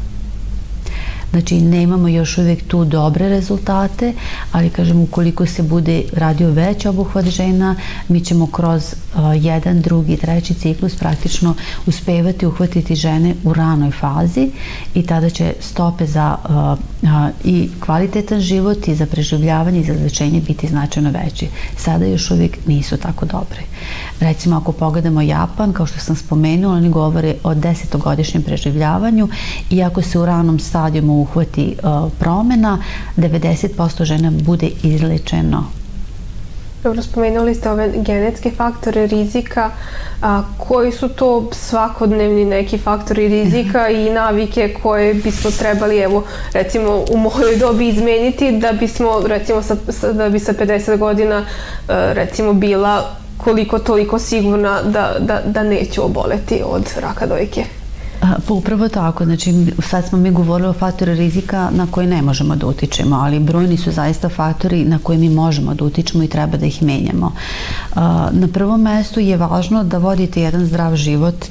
Znači, nemamo još uvijek tu dobre rezultate, ali, kažem, ukoliko se bude radio veći obuhvat žena, mi ćemo kroz uh, jedan, drugi, treći ciklus praktično uspevati uhvatiti žene u ranoj fazi i tada će stope za uh, uh, i kvalitetan život i za preživljavanje i za izlečenje biti značajno veći. Sada još uvijek nisu tako dobre. Recimo, ako pogledamo Japan, kao što sam spomenula, oni govore o desetogodišnjem preživljavanju i ako se u ranom stadijumu uhvati uh, promjena, devedeset posto žena bude izlečeno. Dobro, spomenuli ste ove genetske faktore rizika. A, koji su to svakodnevni neki faktori rizika i navike koje bismo trebali, evo, recimo u mojoj dobi izmeniti da bismo, recimo, sa, sa, da bi sa pedeset godina, uh, recimo, bila koliko toliko sigurna da, da, da neću oboleti od raka dojke? Pa upravo tako, znači sad smo mi govorili o faktori rizika na koje ne možemo da utičemo, ali brojni su zaista faktori na koje mi možemo da utičemo i treba da ih menjamo. Na prvom mestu je važno da vodite jedan zdrav život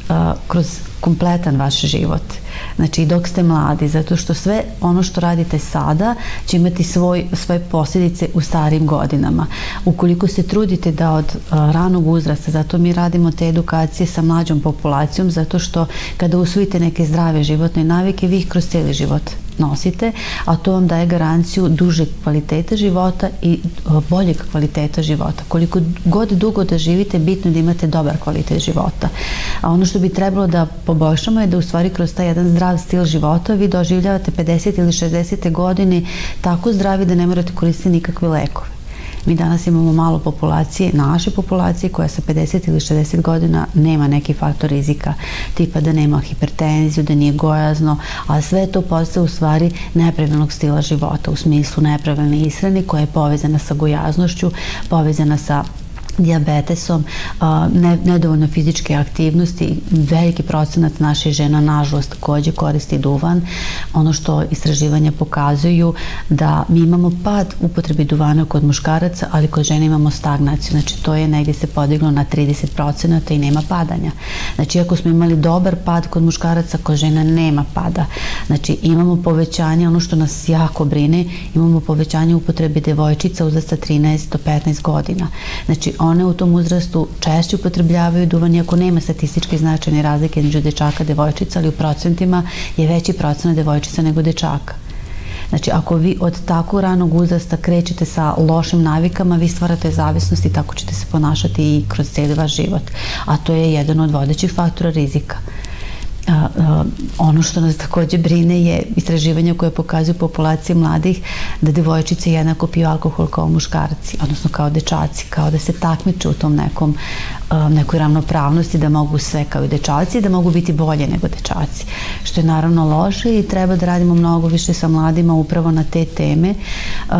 kroz kompletan vaš život. Znači, dok ste mladi, zato što sve ono što radite sada će imati svoj, svoje posljedice u starijim godinama. Ukoliko se trudite da od uh, ranog uzrasta, zato mi radimo te edukacije sa mlađom populacijom, zato što kada usvojite neke zdrave životne navike, vi ih kroz cijeli život nosite, a to vam daje garanciju dužeg kvaliteta života i uh, boljeg kvaliteta života. Koliko god dugo da živite, bitno je da imate dobar kvalitet života. A ono što bi trebalo da poboljšamo je da u stvari kroz taj jedan zdrav stil života vi doživljavate pedeset ili šezdeset godine tako zdravi da ne morate koristiti nikakve lekove. Mi danas imamo malo populacije, naše populacije, koja sa pedeset ili šezdeset godina nema neki faktor rizika, tipa da nema hipertenziju, da nije gojazno, a sve to postaje u stvari nepravilnog stila života, u smislu nepravilne ishrane koja je povezana sa gojaznošću, povezana sa dijabetesom, nedovoljno fizičke aktivnosti. Veliki procenat naših žena, nažalost, također koristi duvan. Ono što istraživanja pokazuju da mi imamo pad upotrebi duvana kod muškaraca, ali kod žena imamo stagnaciju. Znači, to je negdje se podiglo na trideset procenata i nema padanja. Znači, ako smo imali dobar pad kod muškaraca, kod žena nema pada. Znači, imamo povećanje, ono što nas jako brine, imamo povećanje upotrebe devojčica uzrasta trinaest do petnaest godina. Znači, one u tom uzrastu češće upotrebljavaju duvan, iako nema statistički značajne razlike između dečaka i devojčica, ali u procentima je veći procenat devojčica nego dečaka. Znači, ako vi od tako ranog uzrasta krećete sa lošim navikama, vi stvarate zavisnost i tako ćete se ponašati i kroz cijeli vaš život. A to je jedan od vodećih faktora rizika. Uh, uh, ono što nas također brine je istraživanja koje pokazuju populacije mladih da devojčice jednako piju alkohol kao muškarci, odnosno kao dečaci, kao da se takmiče u tom nekom, uh, nekoj ravnopravnosti, da mogu sve kao i dečaci i da mogu biti bolje nego dečaci, što je naravno loše i treba da radimo mnogo više sa mladima upravo na te teme, uh,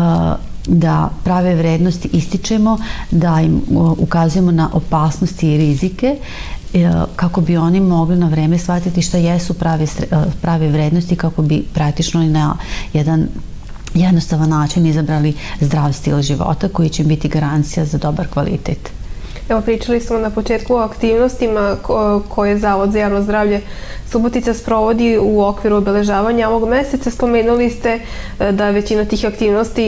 da prave vrednosti ističemo, da im ukazujemo na opasnosti i rizike kako bi oni mogli na vreme shvatiti šta jesu prave, prave vrednosti, kako bi praktično na jedan jednostavan način izabrali zdrav stil života koji će biti garancija za dobar kvalitet. Evo, pričali smo na početku o aktivnostima koje Zavod za javno zdravlje Subotica sprovodi u okviru obeležavanja ovog meseca. Spomenuli ste da većina tih aktivnosti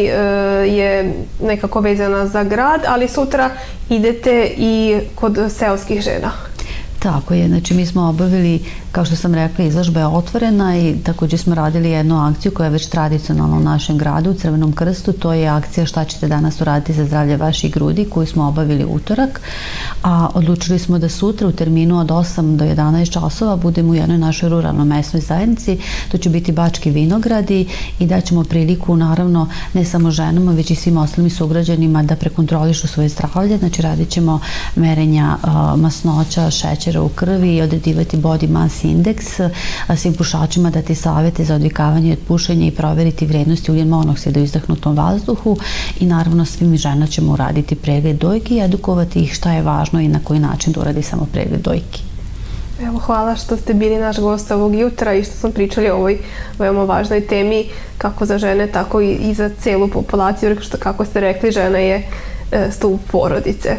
je nekako vezana za grad, ali sutra idete i kod seoskih žena. Tako je, znači mi smo obavili, kao što sam rekla, izložba je otvorena i također smo radili jednu akciju koja je već tradicionalna u našem gradu, u Crvenom krstu. To je akcija Šta ćete danas uraditi za zdravlje vaših grudi, koju smo obavili utorak, a odlučili smo da sutra u terminu od osam do jedanaest časova budemo u jednoj našoj ruralnoj mesnoj zajednici. To će biti Bački vinogradi i daćemo priliku, naravno, ne samo ženama, već i svim ostalim sugrađanima da prekontrolišu svoje zdravlje. Znači radit ćemo merenja masnoća, šećera u krvi i odredivati body mass index, svim pušačima dati savete za odvikavanje od pušenja i proveriti vrednosti ugljen monoksida u izdahnutom vazduhu i naravno svim žena ćemo uraditi pregled dojki i edukovati ih šta je važno i na koji način da uradi samo pregled dojki. Evo, hvala što ste bili naš gost ovog jutra i što smo pričali o ovoj veoma važnoj temi kako za žene, tako i za celu populaciju. Kako ste rekli, žena je stup porodice.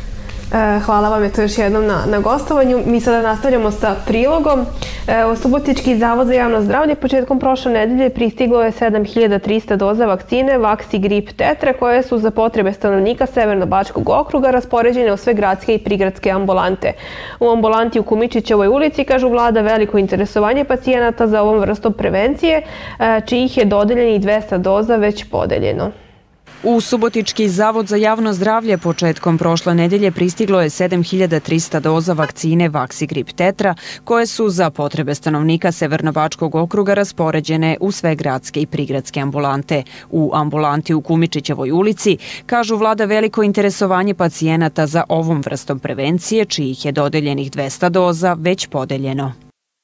Hvala vam je to još jednom na, na gostovanju. Mi sada nastavljamo sa prilogom. E, Subotički zavod za javno zdravlje početkom prošle nedelje pristiglo je sedam hiljada trista doza vakcine Vaxi Grip Tetra koje su za potrebe stanovnika Severno-Bačkog okruga raspoređene u sve gradske i prigradske ambulante. U ambulanti u Kumičićevoj ulici, kažu, vlada veliko interesovanje pacijenata za ovom vrstom prevencije, e, čijih je dodeljenih dvesta doza već podeljeno. U Subotički zavod za javno zdravlje početkom prošle nedelje pristiglo je sedam hiljada trista doza vakcine Vaxi Grip Tetra koje su za potrebe stanovnika Severno-Bačkog okruga raspoređene u sve gradske i prigradske ambulante. U ambulanti u Kumičićevoj ulici, kažu, vlada veliko interesovanje pacijenata za ovom vrstom prevencije, čijih je dodeljenih dvesta doza već podeljeno.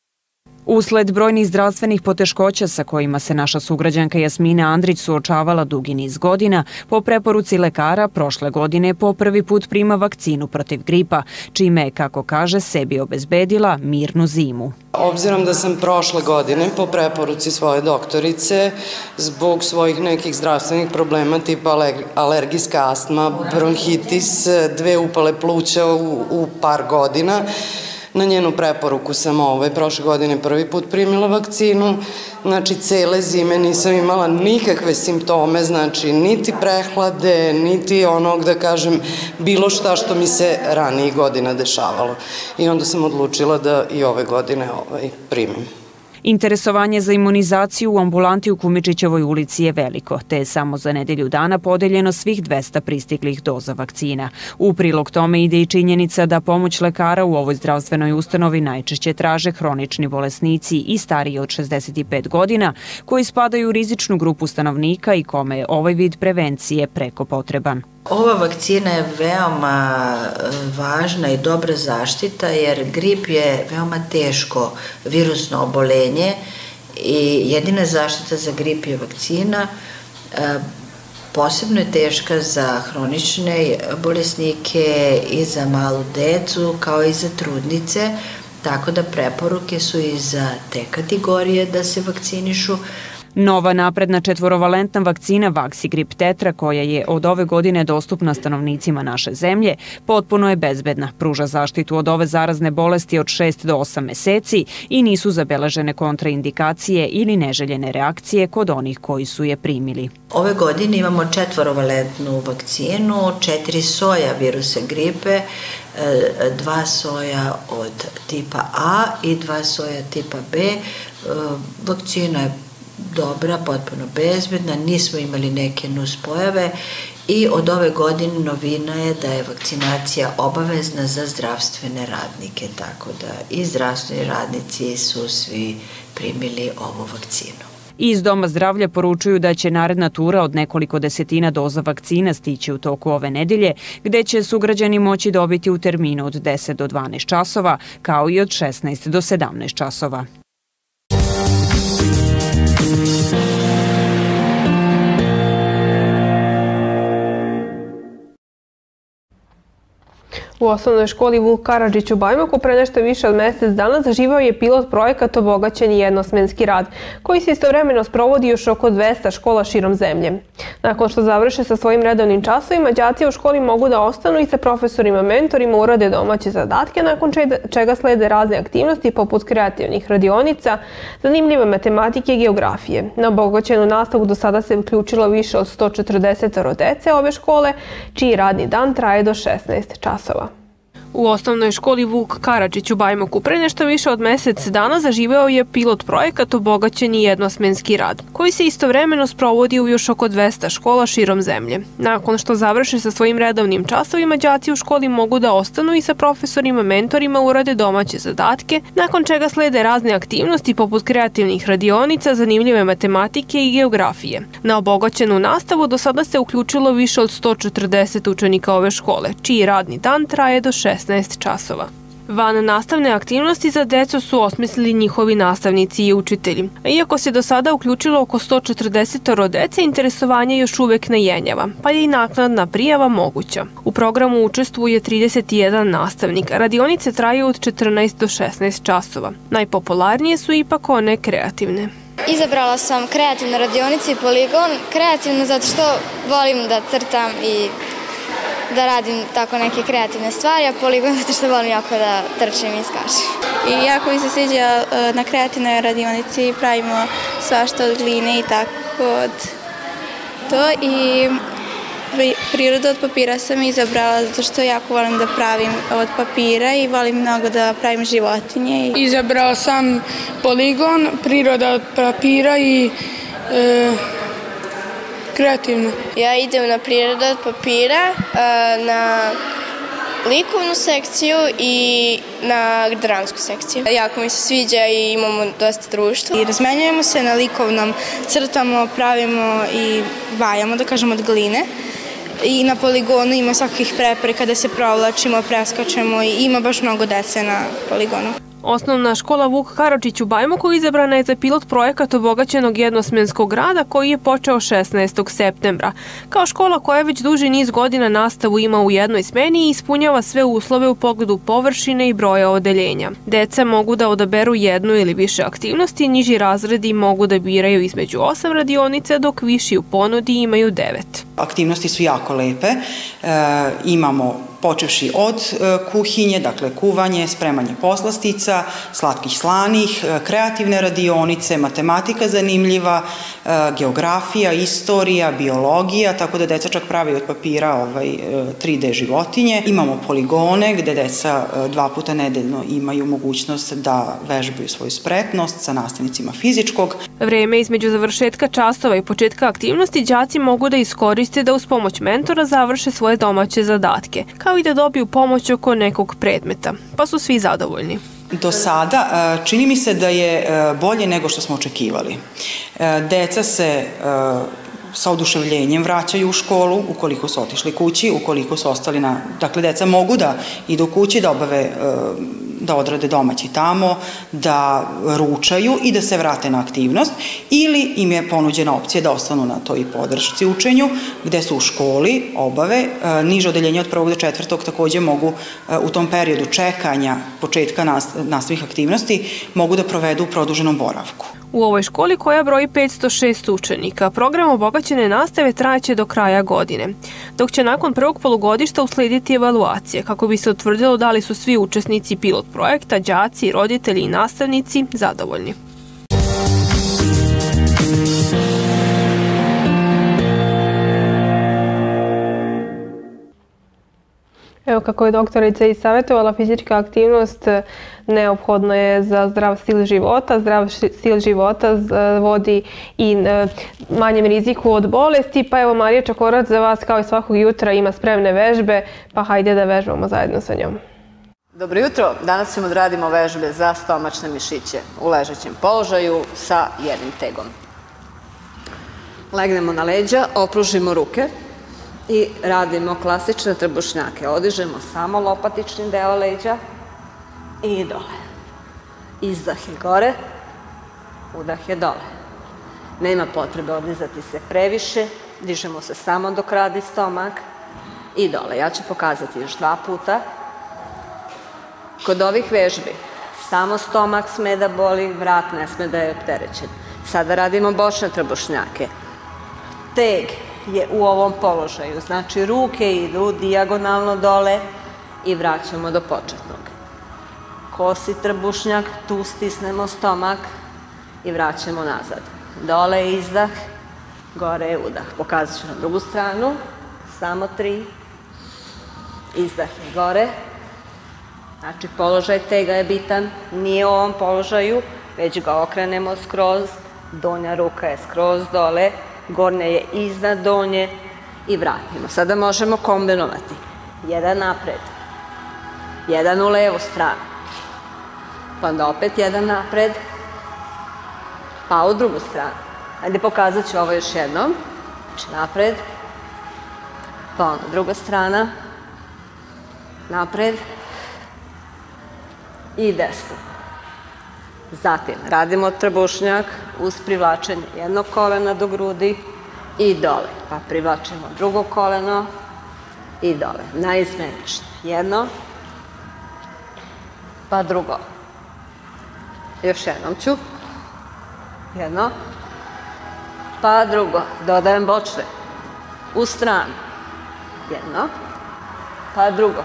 Usled brojnih zdravstvenih poteškoća sa kojima se naša sugrađanka Jasmina Andrić suočavala dugi niz godina, po preporuci lekara prošle godine po prvi put prima vakcinu protiv gripa, čime je, kako kaže, sebi obezbedila mirnu zimu. Obzirom da sam prošle godine po preporuci svoje doktorice zbog svojih nekih zdravstvenih problema tipa alergijska astma, bronhitis, dve upale pluća u, u par godina, na njenu preporuku sam ove prošle godine prvi put primila vakcinu. Znači, cele zime nisam imala nikakve simptome, znači niti prehlade, niti onog, da kažem, bilo šta što mi se ranijih godina dešavalo. I onda sam odlučila da i ove godine ovaj primim. Interesovanje za imunizaciju u ambulanti u Kumičićevoj ulici je veliko, te je samo za nedelju dana podeljeno svih dvesta pristiglih doza vakcina. U prilog tome ide i činjenica da pomoć lekara u ovoj zdravstvenoj ustanovi najčešće traže hronični bolesnici i stariji od šezdeset pet godina, koji spadaju u rizičnu grupu stanovnika i kome je ovaj vid prevencije preko potreban. Ova vakcina je veoma važna i dobra zaštita jer grip je veoma teško virusno obolenje i jedina zaštita za grip je vakcina. Posebno je teška za hronične bolesnike i za malu decu kao i za trudnice, tako da preporuke su i za te kategorije da se vakcinišu. Nova napredna četvorovalentna vakcina Vaxi Grip Tetra, koja je od ove godine dostupna stanovnicima naše zemlje, potpuno je bezbedna, pruža zaštitu od ove zarazne bolesti od šest do osam meseci i nisu zabeležene kontraindikacije ili neželjene reakcije kod onih koji su je primili. Ove godine imamo četvorovalentnu vakcinu, četiri soja virusa gripe, dva soja od tipa A i dva soja tipa B. Vakcina je dobra, potpuno bezbedna, nismo imali neke nuspojave i od ove godine novina je da je vakcinacija obavezna za zdravstvene radnike, tako da i zdravstveni radnici su svi primili ovu vakcinu. Iz Doma zdravlja poručuju da će naredna tura od nekoliko desetina doza vakcina stići u toku ove nedelje, gde će sugrađani moći dobiti u terminu od deset do dvanaest časova, kao i od šesnaest do sedamnaest časova. U osnovnoj školi Vuk Karadžić u Bajmoku pre nešto više od mesec dana zaživao je pilot projekat Obogaćeni jednosmenski rad, koji se istovremeno sprovodi još oko dvesta škola širom zemlje. Nakon što završe sa svojim redovnim časovima, đaci u školi mogu da ostanu i sa profesorima, mentorima urade domaće zadatke, nakon čega slede razne aktivnosti poput kreativnih radionica, zanimljive matematike i geografije. Na obogaćenu nastavu do sada se uključilo više od sto četrdeset dece ove škole, čiji radni dan traje do šesnaest časova. U osnovnoj školi Vuk Karadžić u Bajmoku pre nešto više od mesec dana zaživeo je pilot projekat Obogaćeni jednosmenski rad, koji se istovremeno sprovodi u još oko dvesta škola širom zemlje. Nakon što završe sa svojim redovnim časovima, đaci u školi mogu da ostanu i sa profesorima, mentorima urade domaće zadatke, nakon čega slede razne aktivnosti poput kreativnih radionica, zanimljive matematike i geografije. Na obogaćenu nastavu do sada se uključilo više od sto četrdeset učenika ove škole, čiji radni dan traje do šesnaest časova. Van nastavne aktivnosti za decu su osmislili njihovi nastavnici i učitelji. Iako se do sada uključilo oko sto četrdeset dece, interesovanje još uvek ne jenjava, pa je i naknadna prijava moguća. U programu učestvuje trideset jedan nastavnik. Radionice traju od četrnaest do šesnaest časova. Najpopularnije su ipak one kreativne. Izabrala sam kreativne radionice i poligon. Kreativno zato što volim da crtam i da radim tako neke kreativne stvari, a poligon zato što volim jako da trčim i skačem. I jako mi se sviđa na kreativnoj radionici, pravimo svašta od gline i tako od to. I prirodu od papira sam izabrala zato što jako volim da pravim od papira i volim mnogo da pravim životinje. Izabrao sam poligon, priroda od papira i e, kreativno. Ja idem na prirodu od papira, na likovnu sekciju i na dramsku sekciju. Jako mi se sviđa i imamo dosta društva. I razmenjujemo se na likovnom, crtamo, pravimo i vajamo, da kažemo, od gline. I na poligonu ima svakakvih prepreka da se provlačimo, preskačemo i ima baš mnogo dece na poligonu. Osnovna škola Vuk Karadžić u Bajmoku izabrana je za pilot projekat Obogaćenog jednosmenskog rada koji je počeo šesnaestog septembra. Kao škola koja već duži niz godina nastavu ima u jednoj smeni i ispunjava sve uslove u pogledu površine i broja odeljenja. Deca mogu da odaberu jednu ili više aktivnosti, niži razredi mogu da biraju između osam radionica, dok viši u ponudi imaju devet. Aktivnosti su jako lepe, e, imamo počevši od kuhinje, dakle kuvanje, spremanje poslastica, slatkih slanih, kreativne radionice, matematika zanimljiva, geografija, istorija, biologija, tako da deca čak pravi od papira ovaj, tri de životinje. Imamo poligone gde deca dva puta nedeljno imaju mogućnost da vežbaju svoju spretnost sa nastavnicima fizičkog. Vreme između završetka časova i početka aktivnosti đaci mogu da iskoriste da uz pomoć mentora završe svoje domaće zadatke, kao i da dobiju pomoć oko nekog predmeta, pa su svi zadovoljni. Do sada čini mi se da je bolje nego što smo očekivali. Deca se sa oduševljenjem vraćaju u školu, ukoliko su otišli kući, ukoliko su ostali na... Dakle, deca mogu da idu kući, da obave, da odrade domaći tamo, da ručaju i da se vrate na aktivnost, ili im je ponuđena opcija da ostanu na toj podršci učenju, gde su u školi, obave, niže odeljenje od prvog do četvrtog takođe mogu u tom periodu čekanja početka nastavnih aktivnosti mogu da provedu u produženom boravku. U ovoj školi, koja broji petsto šest učenika, program obogaćene nastave trajaće do kraja godine, dok će nakon prvog polugodišta uslediti evaluacije kako bi se utvrdilo da li su svi učesnici pilot projekta, đaci, roditelji i nastavnici zadovoljni. Evo kako je doktorica i savjetovala, fizička aktivnost neophodna je za zdrav stil života. Zdrav stil života vodi i manjem riziku od bolesti. Pa evo Marija Čakorac za vas kao i svakog jutra ima spremne vežbe, pa hajde da vežbamo zajedno sa njom. Dobro jutro, danas ćemo da radimo vežbe za stomačne mišiće u ležećem položaju sa jednim tegom. Legnemo na leđa, opružimo ruke i radimo klasične trbušnjake. Odižemo samo lopatični deo leđa i dole. Izdah je gore, udah je dole. Nema potrebe odnizati se previše, dižemo se samo dok radi stomak i dole. Ja ću pokazati još dva puta. Kod ovih vežbi samo stomak sme da boli, vrat ne sme da je opterećen. Sada radimo bočne trbušnjake. Teg je u ovom položaju, znači ruke idu dijagonalno dole i vraćamo do početnog. Kosi trbušnjak, tu stisnemo stomak i vraćamo nazad. Dole je izdah, gore je udah. Pokazat ću na drugu stranu, samo tri. Izdah je gore. Znači, položaj tega je bitan, nije u ovom položaju, već ga okrenemo skroz, donja ruka je skroz dole, gornja je iznad donje i vratimo. Sada možemo kombinovati. Jedan napred, jedan u levu stranu, pa onda opet jedan napred, pa u drugu stranu. Ajde, pokazat ću ovo još jednom. Znači, napred, pa onda druga strana, napred, i desno. Zatim, radimo trbušnjak uz privlačenje jednog kolena do grudi i dole. Pa privlačimo drugo koleno i dole. Naizmenično. Jedno, pa drugo. Još jednom ću. Jedno, pa drugo. Dodajem bočne. U stranu. Jedno, pa drugo.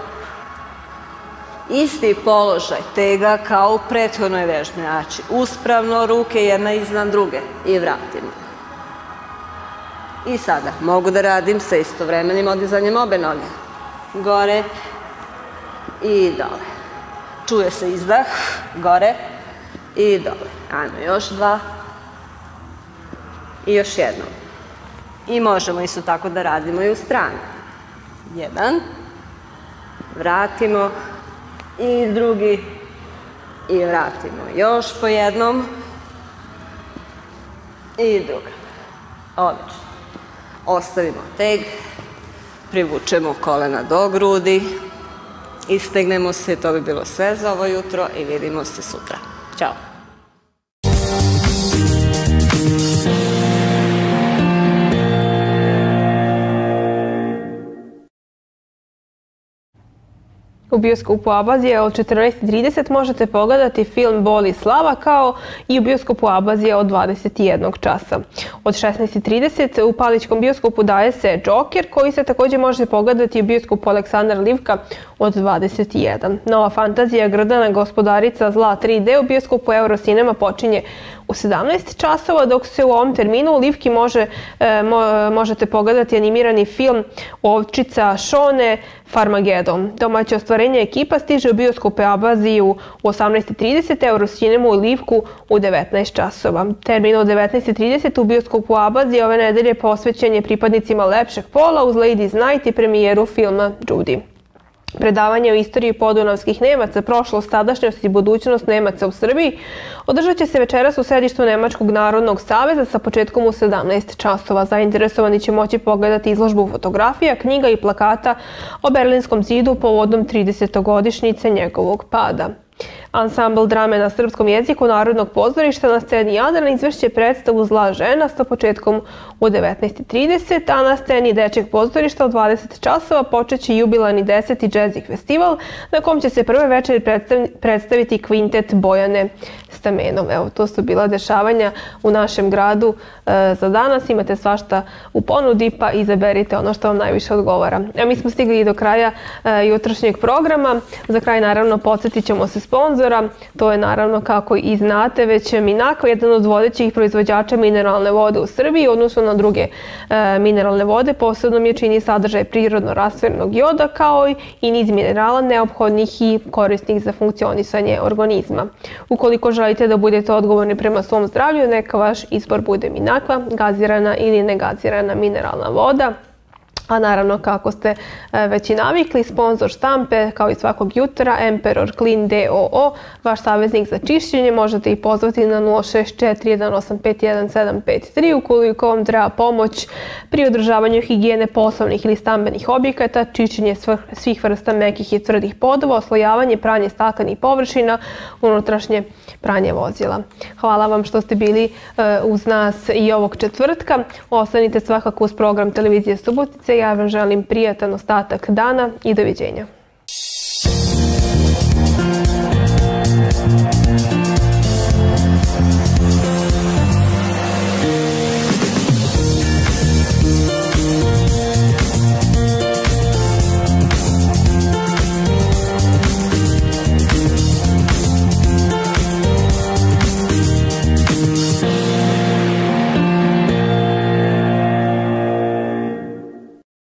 Isti položaj tega kao u prethodnoj vežbi, znači uspravno ruke jedna iznad druge i vratimo. I sada mogu da radim sa istovremenim odizanjem obe noge. Gore i dole. Čuje se izdah, gore i dole. Ajmo još dva i još jednom. I možemo isto tako da radimo i u stranu. Jedan, vratimo, i drugi, i vratimo još po jednom, i druga. Odlično. Ostavimo teg, privučemo kolena do grudi, istegnemo se, to bi bilo sve za ovo jutro i vidimo se sutra. Ćao! U bioskopu Abazija od četrnaest i trideset možete pogledati film Bol i slava, kao i u bioskopu Abazija od dvadeset jednog časa. Od šesnaest i trideset u Palićkom bioskopu daje se Džoker, koji se također može pogledati u bioskopu Aleksandar Livka od dvadeset jedan. Nova fantazija Grdana gospodarica zla tri D u bioskopu Eurocinema počinje u sedamnaest časova, dok se u ovom terminu u Livki može, e, mo, možete pogledati animirani film Ovčica Šone Farmagedon. Domaće ostvarenje ekipa stiže u bioskope Abaziju u osamnaest i trideset, Eurocinemu u Livku u devetnaest časova. Termin u devetnaest i trideset u bioskopu Abazije ove nedelje posvećen je pripadnicima lepšeg pola uz Ladies Night i premijeru filma Judy. Predavanje o istoriji podunavskih Nemaca, prošlost, sadašnjost i budućnost Nemaca u Srbiji održat će se večeras u sedištu Nemačkog narodnog saveza sa početkom u sedamnaest časova. Zainteresovani će moći pogledati izložbu fotografija, knjiga i plakata o Berlinskom zidu povodom tridesetogodišnjice njegovog pada. Ansambl drame na srpskom jeziku Narodnog pozorišta na sceni Jadran izvešće predstavu Zla žena sa početkom u devetnaest i trideset, a na sceni Dečjeg pozorišta u dvadeset časova počeće jubilani deseti džezik festival na kom će se prve večeri predstaviti kvintet Bojane Stamenov. Evo, to su bila dešavanja u našem gradu e, za danas. Imate svašta u ponudi, pa izaberite ono što vam najviše odgovara. A mi smo stigli i do kraja e, jutrošnjeg programa. Za kraj, naravno, podsjetit ćemo se sponzora. To je, naravno, kako i znate, već Minako, jedan od vodećih proizvođača mineralne vode u Srbiji, odnosno na druge e, mineralne vode. Posebno mi je čini sadržaj prirodno rastvorenog joda, kao i niz minerala neophodnih i korisnih za funkcionisanje organizma. Ukoliko želite da budete odgovorni prema svom zdravlju, neka vaš izbor bude Minakva, gazirana ili negazirana mineralna voda. A naravno, kako ste već i navikli, sponsor štampe, kao i svakog jutra, Emperor Clean D O O, vaš saveznik za čišćenje. Možete ih pozvati na nula šest četiri jedan osam pet jedan sedam pet tri ukoliko vam treba pomoć pri održavanju higijene poslovnih ili stambenih objekata, čišćenje svih vrsta mekih i tvrdih podova, oslojavanje, pranje staklenih površina, unutrašnje pranje vozila. Hvala vam što ste bili uz nas i ovog četvrtka. Ostanite svakako uz program Televizije Subotice. Ja vam želim prijatan ostatak dana i doviđenja.